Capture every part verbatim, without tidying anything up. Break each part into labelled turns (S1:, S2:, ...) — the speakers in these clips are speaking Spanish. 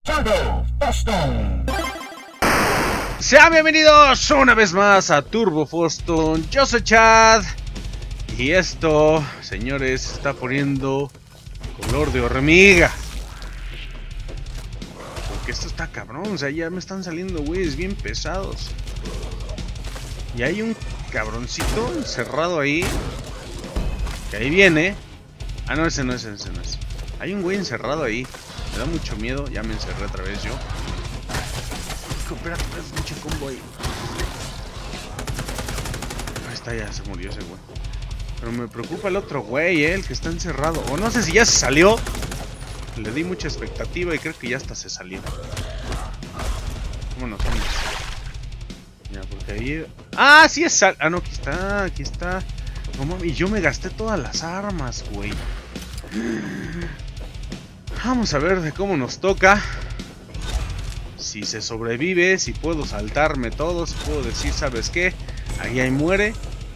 S1: Turbo Foston.
S2: Sean bienvenidos una vez más a Turbo Foston. Yo soy Chad. Y esto, señores, se está poniendo color de hormiga. Porque esto está cabrón. O sea, ya me están saliendo güeyes bien pesados. Y hay un cabroncito encerrado ahí. Que ahí viene. Ah, no, ese no es, ese no es. Hay un güey encerrado ahí. Me da mucho miedo. Ya me encerré otra vez yo. Espérate, espérate, pinche combo ahí. Ahí está, ya se murió ese güey. Pero me preocupa el otro güey, eh, el que está encerrado. O no sé si ya se salió. Le di mucha expectativa y creo que ya hasta se salió. Vámonos, vámonos. Ya, porque ahí... ¡Ah, sí es sal! Ah, no, aquí está, aquí está. No mames, y yo me gasté todas las armas, güey. Vamos a ver de cómo nos toca. Si se sobrevive, si puedo saltarme todo, si puedo decir, ¿sabes qué? Ahí ahí muere.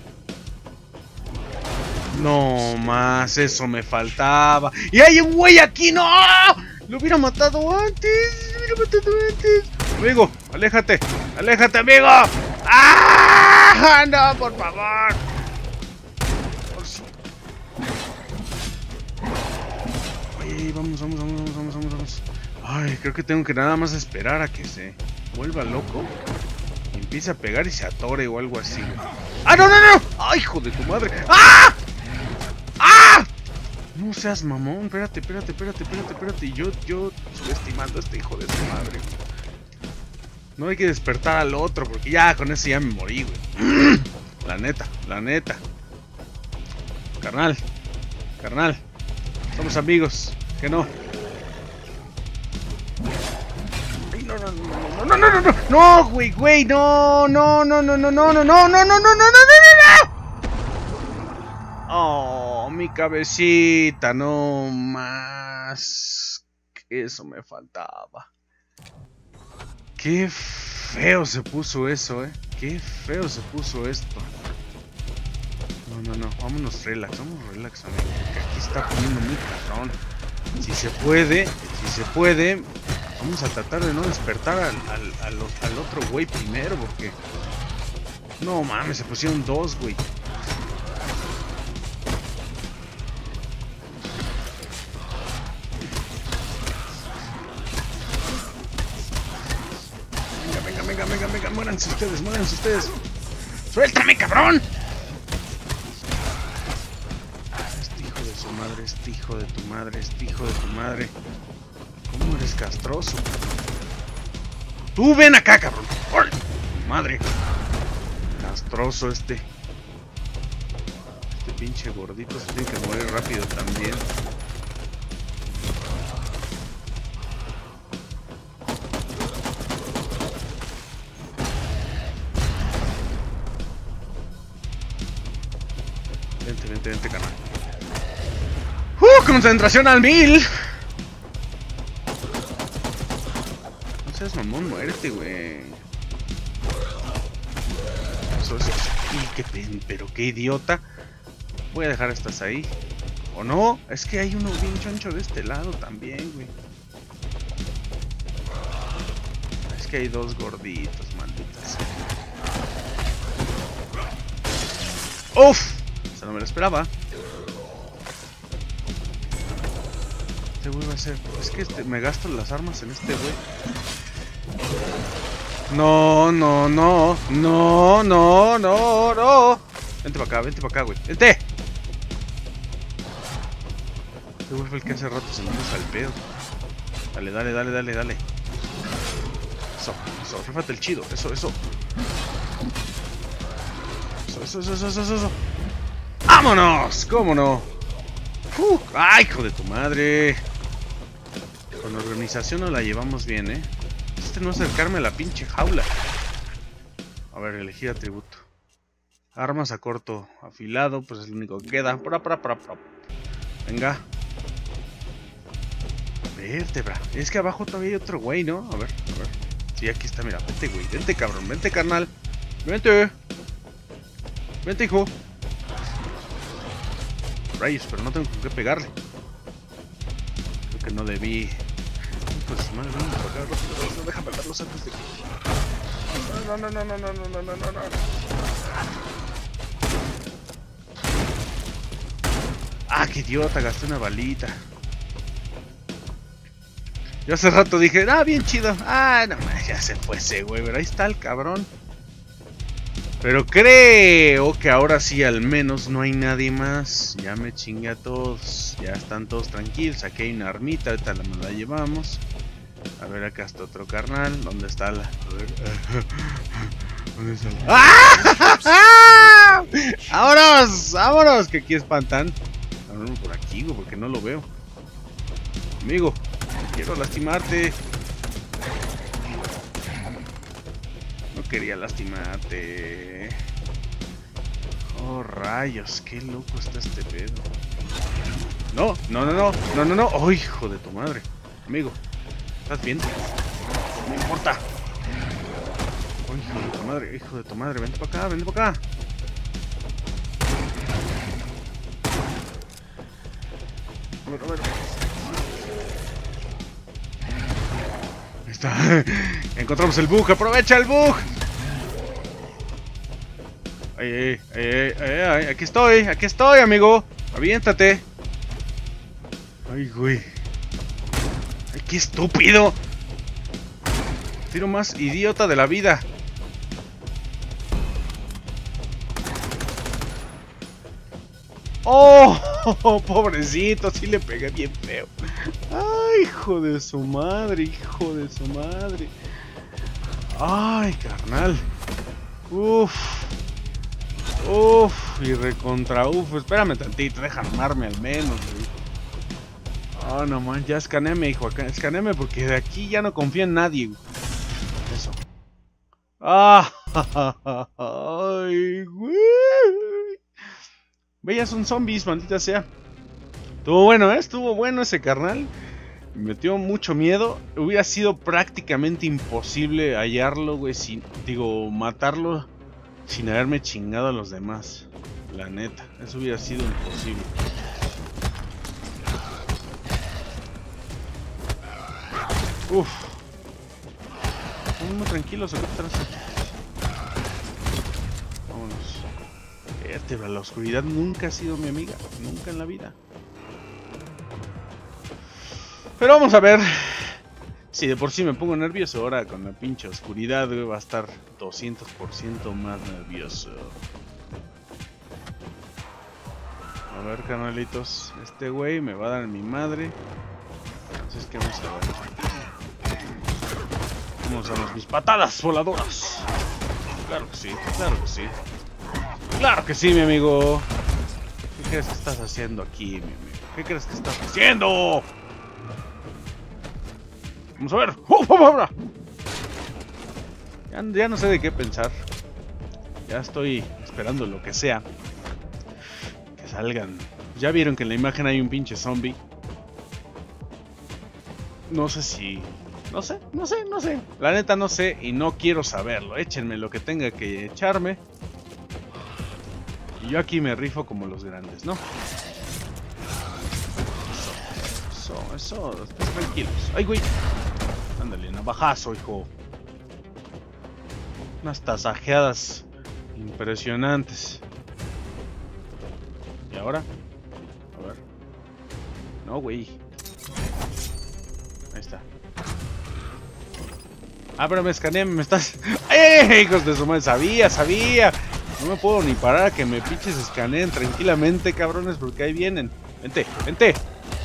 S2: No más, eso me faltaba. ¡Y hay un güey aquí! ¡No! ¡Lo hubiera matado antes! ¡Lo hubiera matado antes! Amigo, aléjate, aléjate, amigo. ¡Ah! ¡No, por favor! Oye, vamos, vamos, vamos, vamos, vamos, vamos, vamos. Ay, creo que tengo que nada más esperar a que se vuelva loco y empiece a pegar y se atore o algo así. ¡Ah, no, no, no! ¡Ay, hijo de tu madre! ¡Ah! ¡Ah! No seas mamón, espérate, espérate, espérate, espérate, espérate. Yo, yo subestimando a este hijo de su madre. No hay que despertar al otro porque ya con eso ya me morí, güey. La neta, la neta. Carnal, carnal. Somos amigos, que no. Ay, no, no, no, no, no, no, no, no, güey, güey, no, no, no, no, no, no, no, no, no, no, no, no, no, no. Oh, mi cabecita, no más. Eso me faltaba. Qué feo se puso eso, eh. Qué feo se puso esto. No, no, no, vámonos relax, vámonos relax, amigo. Porque aquí está poniendo muy cabrón. Si se puede, si se puede, vamos a tratar de no despertar al, al, al, al otro güey primero, porque... No mames, se pusieron dos, güey. Venga, venga, venga, venga, venga, muéranse ustedes, muéranse ustedes. ¡Suéltame, cabrón! Madre, este hijo de tu madre, este hijo de tu madre. ¿Cómo eres castroso? Tú ven acá, cabrón. ¡Ay! Madre. Castroso este. Este pinche gordito se tiene que morir rápido también. Vente, vente, vente, carnal. ¡Uh! ¡Concentración al mil! No seas mamón, muérete, güey. Eso, eso. Y qué, pero qué idiota. Voy a dejar estas ahí. ¿O no? Es que hay uno bien choncho de este lado también, güey. Es que hay dos gorditos, malditas. ¡Uf! Eso no me lo esperaba. Este güey va a ser... Es que este, me gasto las armas en este güey. No, no, no. No, no, no, no. Vente para acá, vente para acá, güey. ¡Vente! Este güey fue el que hace rato se me puso al pedo. Dale, dale, dale, dale, dale. Eso, eso, rífate el chido. Eso, eso. Eso, eso, eso, eso, eso, eso. ¡Vámonos! ¿Cómo no? Uh, ¡Ay, hijo de tu madre! Con organización nos la llevamos bien, ¿eh? Este no acercarme a la pinche jaula. A ver, elegir atributo. Armas a corto afilado, pues es lo único que queda. Pra, pra, pra, pra. Venga. Vértebra. Es que abajo todavía hay otro güey, ¿no? A ver, a ver. Sí, aquí está, mira. Vente, güey. Vente, cabrón. Vente, carnal. Vente. Vente, hijo. Rayos, pero no tengo con qué pegarle. Creo que no debí... hijos de su madre, vamos por acá, rápido, rápido, déjame verlos antes de que... No, no, no, no, no, no, no, no, no, no. Ah, qué idiota, gasté una balita. Yo hace rato dije, ah, bien chido. Ah, no, ya se fue ese güey, pero ahí está el cabrón. Pero creo que ahora sí al menos no hay nadie más. Ya me chingué a todos. Ya están todos tranquilos. Aquí hay una armita, ahorita la, la llevamos. A ver, acá está otro carnal. ¿Dónde está la...? A ver. ¿Dónde está la...? ¡Ah! ¡Vámonos! ¡Vámonos! Que aquí espantan. Vámonos por aquí, güey, porque no lo veo. Amigo, no quiero lastimarte. No quería lastimarte. Oh, rayos, qué loco está este pedo. No, no, no, no, no, no, no. Oh, hijo de tu madre. Amigo, ¿estás bien? No me importa. Oh, hijo de tu madre, hijo de tu madre. Vente para acá, vente para acá. A ver, a ver. Ahí está. Encontramos el bug, aprovecha el bug. Ay, ay, ay, ay, ay, aquí estoy, aquí estoy, amigo. Aviéntate. Ay, güey. Ay, qué estúpido. Tiro más idiota de la vida. Oh, pobrecito, sí le pegué bien feo. Ay, hijo de su madre, hijo de su madre. Ay, carnal. Uf. Uf, y recontra uf. Espérame tantito, deja armarme al menos, güey. Oh, no man, ya escanéame, hijo. Escanéame porque de aquí ya no confío en nadie, güey. Eso. Ah, ay, güey. Veías son zombies, maldita sea. Estuvo bueno, ¿eh? Estuvo bueno ese carnal. Me metió mucho miedo. Hubiera sido prácticamente imposible hallarlo, güey, sin... Digo, matarlo sin haberme chingado a los demás. La neta, eso hubiera sido imposible. Uf. Estamos muy tranquilos acá atrás. Vámonos. Vértebra, la oscuridad nunca ha sido mi amiga. Nunca en la vida. Pero vamos a ver. Si de por sí me pongo nervioso, ahora con la pinche oscuridad, güey, va a estar doscientos por ciento más nervioso. A ver, canalitos. Este güey me va a dar mi madre. Entonces, ¿qué vamos a ver? Vamos a ver mis patadas voladoras. Claro que sí, claro que sí. Claro que sí, mi amigo. ¿Qué crees que estás haciendo aquí, mi amigo? ¿Qué crees que estás haciendo? Vamos a ver. Ya, ya no sé de qué pensar. Ya estoy esperando lo que sea. Que salgan. Ya vieron que en la imagen hay un pinche zombie. No sé si... No sé, no sé, no sé. La neta no sé y no quiero saberlo. Échenme lo que tenga que echarme. Y yo aquí me rifo como los grandes, ¿no? Eso, eso, eso. Estén tranquilos. ¡Ay, güey! Ándale, navajazo, hijo. Unas tasajeadas impresionantes. ¿Y ahora? A ver. No, güey. Ahí está. Ah, pero me escaneé, me estás... ¡Eh, hijos de su madre! Sabía, sabía. No me puedo ni parar a que me pinches escaneen tranquilamente, cabrones, porque ahí vienen. Vente, vente.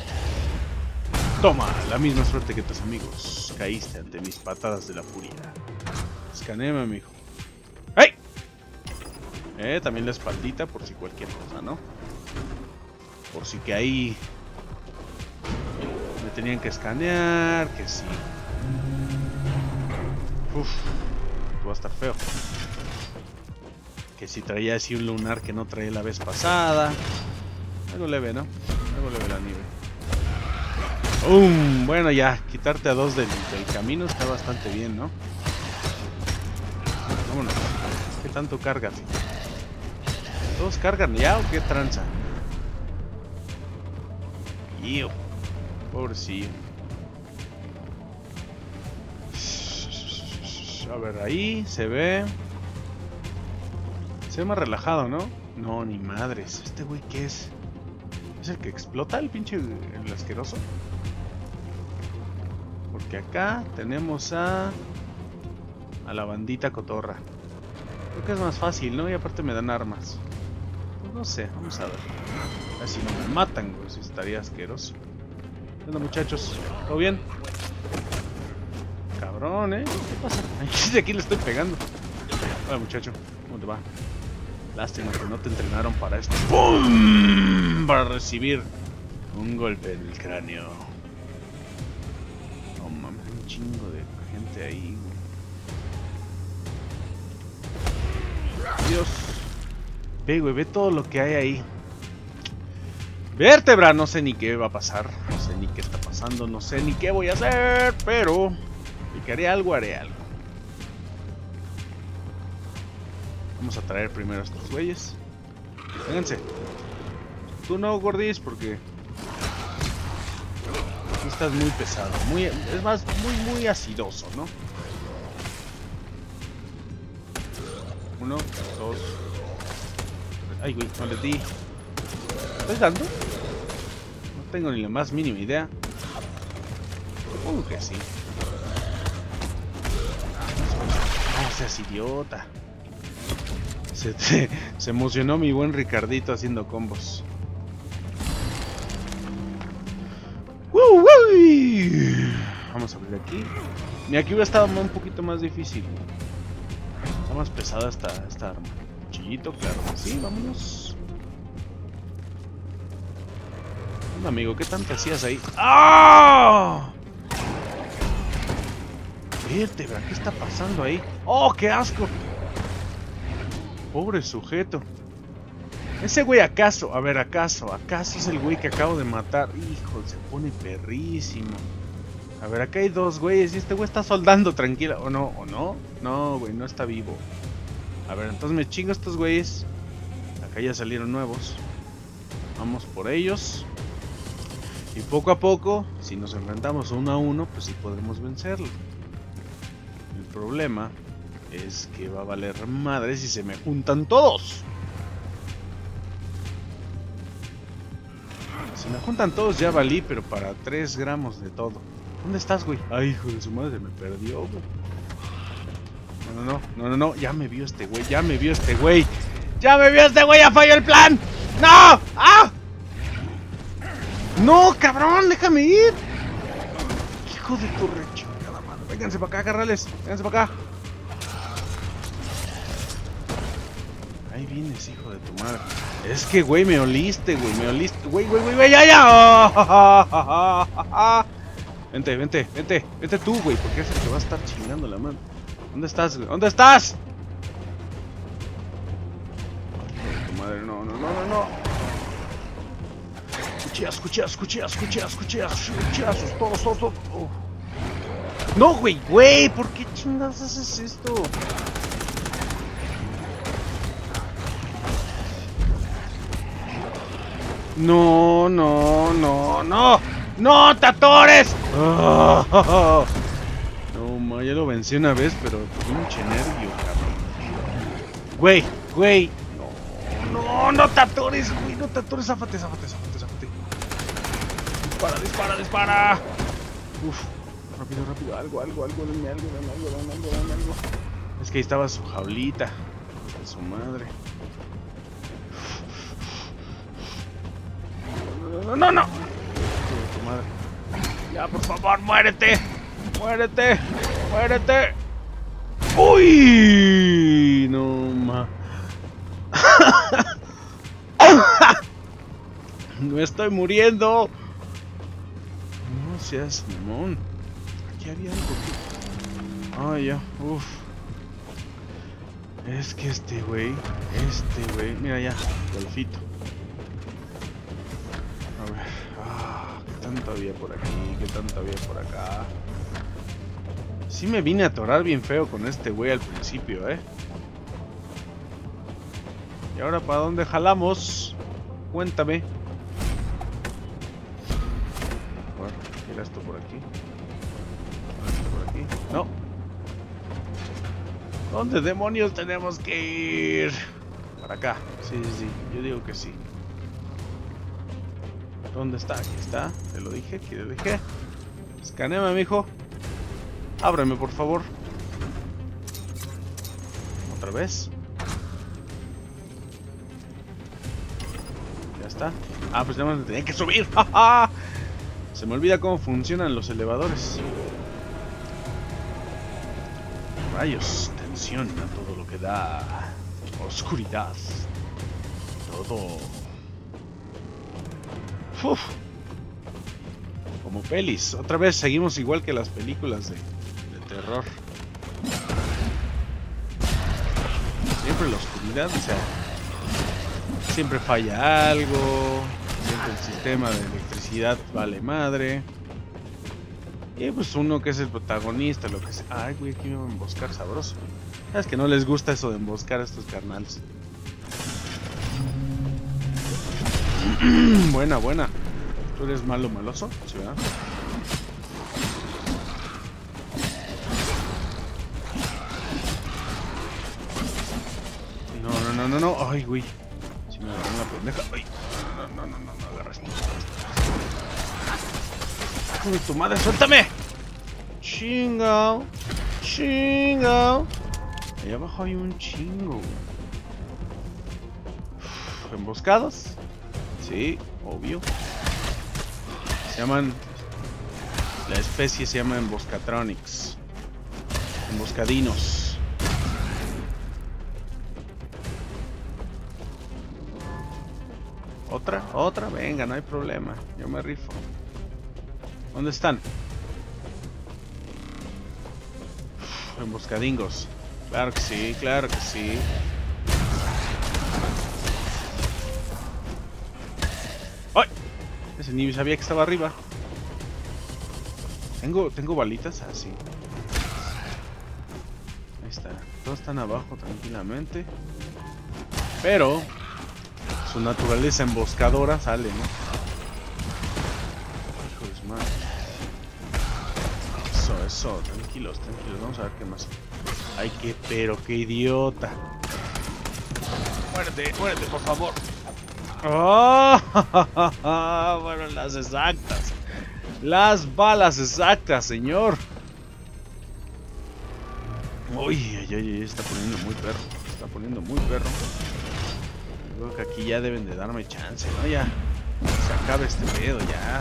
S2: Toma, la misma suerte que tus amigos. Caíste ante mis patadas de la furia. Escanéame, amigo. ¡Hey! Eh, también la espaldita por si cualquier cosa, ¿no? Por si que ahí me tenían que escanear, que sí. Uf, va a estar feo. Que si traía así un lunar que no traía la vez pasada. Algo leve, ¿no? Algo leve la nieve. Um, bueno, ya, quitarte a dos del, del camino está bastante bien, ¿no? Vámonos. ¿Qué tanto cargas? ¿Todos cargan ya o qué tranza? Yo, pobrecillo. A ver, ahí se ve. Se ve más relajado, ¿no? No, ni madres. ¿Este güey qué es? ¿Es el que explota el pinche el asqueroso? Porque acá tenemos a... a la bandita cotorra. Creo que es más fácil, ¿no? Y aparte me dan armas. Pues no sé, vamos a ver. A ver si no me matan, güey. Si estaría asqueroso. ¿Qué onda, muchachos? ¿Todo bien? Cabrón, ¿eh? ¿Qué pasa? Ay, aquí le estoy pegando. Hola, muchacho. ¿Cómo te va? Lástima que no te entrenaron para esto. ¡Pum! Para recibir un golpe en el cráneo. No mames, un chingo de gente ahí, güey. Dios. Ve, güey, ve todo lo que hay ahí. Vértebra, no sé ni qué va a pasar. No sé ni qué está pasando. No sé ni qué voy a hacer. Pero si que haré algo, haré algo. Vamos a traer primero a estos güeyes. Vénganse. Tú no, gordis, porque tú estás muy pesado. Muy, es más, muy, muy acidoso, ¿no? Uno, dos. Ay, güey, no les di. ¿Estás dando? No tengo ni la más mínima idea. Supongo que sí. No seas idiota. Se, se, se emocionó mi buen Ricardito haciendo combos. ¡Woo, woo! Vamos a abrir aquí. Mira, aquí hubiera estado un poquito más difícil. Está más pesada esta, esta arma. Cuchillito, claro. Sí, vámonos. Bueno, amigo, ¿qué tanto hacías ahí? ¡Ah! Vértebra, ¿qué está pasando ahí? ¡Oh, qué asco! Pobre sujeto. Ese güey acaso, a ver, acaso, acaso es el güey que acabo de matar. Hijo, se pone perrísimo. A ver, acá hay dos güeyes y este güey está soldando tranquila. ¿O no? ¿O no? No, güey, no está vivo. A ver, entonces me chingo estos güeyes. Acá ya salieron nuevos. Vamos por ellos. Y poco a poco, si nos enfrentamos uno a uno, pues sí podremos vencerlo. El problema es que va a valer madre si se me juntan todos. Si me juntan todos ya valí, pero para tres gramos de todo. ¿Dónde estás, güey? Ay, hijo de su madre, me perdió, güey. No, no, no, no, no, no, ya me vio este güey, ya me vio este güey. ¡Ya me vio este güey! ¡Ya falló el plan! ¡No! ¡Ah! ¡No, cabrón! ¡Déjame ir! Hijo de tu rechingada madre. Vénganse para acá, carnales. Vénganse para acá. Ahí vienes, hijo de tu madre. Es que, güey, me oliste, güey. Me oliste. Güey, güey, güey, güey, ya, ya. Oh, vente, vente, vente. Vente tú, güey, porque es el que va a estar chingando la mano. ¿Dónde estás, güey? ¿Dónde estás? Hijo de tu madre, no, no, no, no, no. Cuchillas, cuchillas, cuchillas, cuchillas, cuchillas, cuchillazos, todos, todos, todos. Oh. No, güey, güey, ¿por qué chingados haces esto? No, no, no, no. ¡No, te atores! Oh, oh, oh. No, ma, ya lo vencí una vez, pero pinche nervio, cabrón. Güey, güey. No, no, no te atores, güey. No te atores, záfate, záfate, záfate, záfate. Dispara, dispara, dispara. Uf, rápido, rápido. Algo, algo, algo, dame algo, dame algo, dame algo, dame algo. Es que ahí estaba su jaulita. De su madre. No, no, no. Tu madre. Ya, por favor, muérete. Muérete. Muérete. Uy, no ma. Me estoy muriendo. No seas mamón. Aquí había algo. Ay, ya. Uf. Es que este güey. Este güey. Mira ya. Golfito. A ver, ah, ¿qué tanto había por aquí? ¿Qué tanto había por acá? Sí me vine a atorar bien feo con este güey al principio, ¿eh? ¿Y ahora para dónde jalamos? Cuéntame. A ver, mira esto por aquí. Esto por aquí. No. ¿Dónde demonios tenemos que ir? Para acá. Sí, sí, sí. Yo digo que sí. ¿Dónde está? Aquí está. Te lo dije, te lo dije. Escanéame, mijo. Ábreme, por favor. Otra vez. Ya está. Ah, pues nada más me tenía que subir. ¡Ja, ja! Se me olvida cómo funcionan los elevadores. Rayos, tensión a todo lo que da. Oscuridad. Todo. Uf. Como pelis. Otra vez seguimos igual que las películas de, de terror. Siempre la oscuridad, o sea, siempre falla algo. Siempre el sistema de electricidad vale madre. Y pues uno que es el protagonista, lo que sea. Ay, güey, aquí me voy a emboscar sabroso. Es que no les gusta eso de emboscar a estos carnales. Buena, buena. ¿Tú eres malo, maloso? Sí, ¿verdad? No, no, no, no, no. Ay, güey. Si me agarró una pendeja. Ay, no, no, no, no, no agarras. ¡Hijo de tu madre, suéltame! Chingo. Chingo. Ahí abajo hay un chingo. Uf, ¿emboscados? Sí, obvio. Se llaman... La especie se llama Emboscatronics. Emboscadinos. ¿Otra? ¿Otra? Venga, no hay problema. Yo me rifo. ¿Dónde están? Uf, emboscadingos. Claro que sí, claro que sí. ¡Ay! Ese ni sabía que estaba arriba. Tengo, tengo balitas así. Ahí está. Todos están abajo tranquilamente. Pero su naturaleza emboscadora sale, ¿no? Hijo de su madre. Eso, eso. Tranquilos, tranquilos. Vamos a ver qué más. Ay, qué, pero qué idiota. Muérete, muérete, por favor. ¡Oh! Fueron las exactas. Las balas exactas, señor. Uy, ay, ay, ay, está poniendo muy perro. Está poniendo muy perro. Creo que aquí ya deben de darme chance, ¿no? Ya. Se acabe este pedo, ya.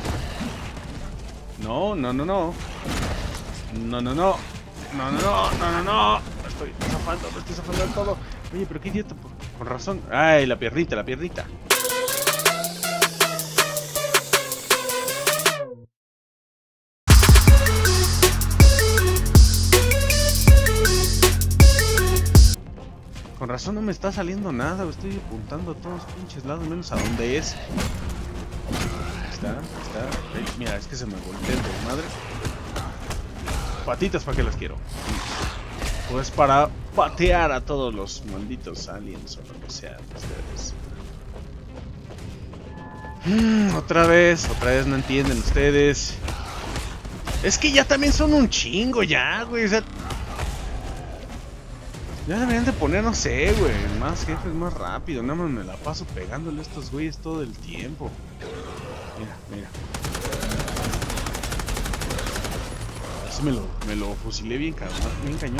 S2: No, no, no, no. No, no, no. No, no, no, no, no, no. Me estoy zafando, me estoy zafando del todo. Oye, pero qué idiota. Con razón. Ay, la piernita, la piernita. Con razón no me está saliendo nada. Estoy apuntando a todos los pinches lados, menos a dónde es. Está, está. Ay, mira, es que se me voltea de madre. Patitas, ¿para qué las quiero? Pues para patear a todos los malditos aliens o lo que sea de ustedes. Mm, otra vez, otra vez no entienden ustedes. Es que ya también son un chingo ya, güey. O sea, ya deberían de poner, no sé, güey, más jefes más rápido. Nada más me la paso pegándole a estos güeyes todo el tiempo. Mira, mira. Así me lo, me lo fusilé bien cabrón, bien cañón.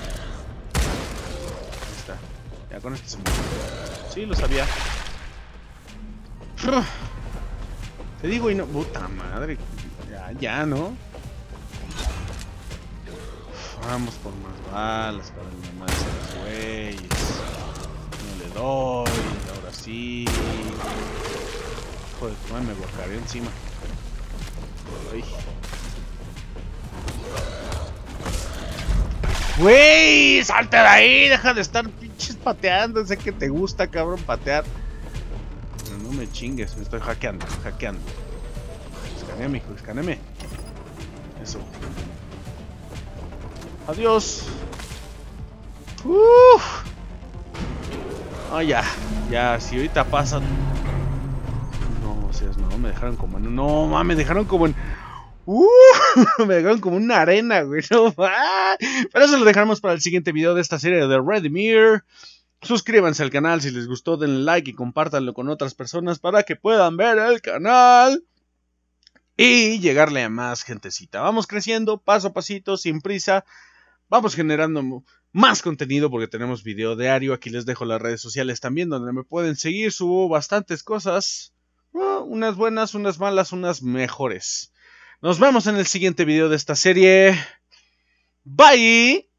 S2: Ahí está. Ya con este se murió. Sí, lo sabía. Te digo y no... Puta madre. Ya, ya, ¿no? Vamos por más balas para el mamá de esos güeyes. No le doy. Ahora sí. Joder, tu madre, me bloquearé encima. Ay. Güey, salte de ahí. Deja de estar pinches pateando. Sé que te gusta, cabrón, patear. No, no me chingues. Me estoy hackeando, hackeando. Escanéame, hijo, escanéame. Eso. Adiós. Uff. Ah, ya. Ya, si ahorita pasa. No, o sea, no, me dejaron como en. No, mames, me dejaron como en Uh, me dejaron como una arena, güey. No, ah, pero eso lo dejaremos para el siguiente video de esta serie de Redimir. Suscríbanse al canal si les gustó, denle like y compártanlo con otras personas para que puedan ver el canal y llegarle a más gentecita. Vamos creciendo paso a pasito, sin prisa. Vamos generando más contenido porque tenemos video diario. Aquí les dejo las redes sociales también donde me pueden seguir. Subo bastantes cosas. Uh, unas buenas, unas malas, unas mejores. Nos vemos en el siguiente video de esta serie. Bye.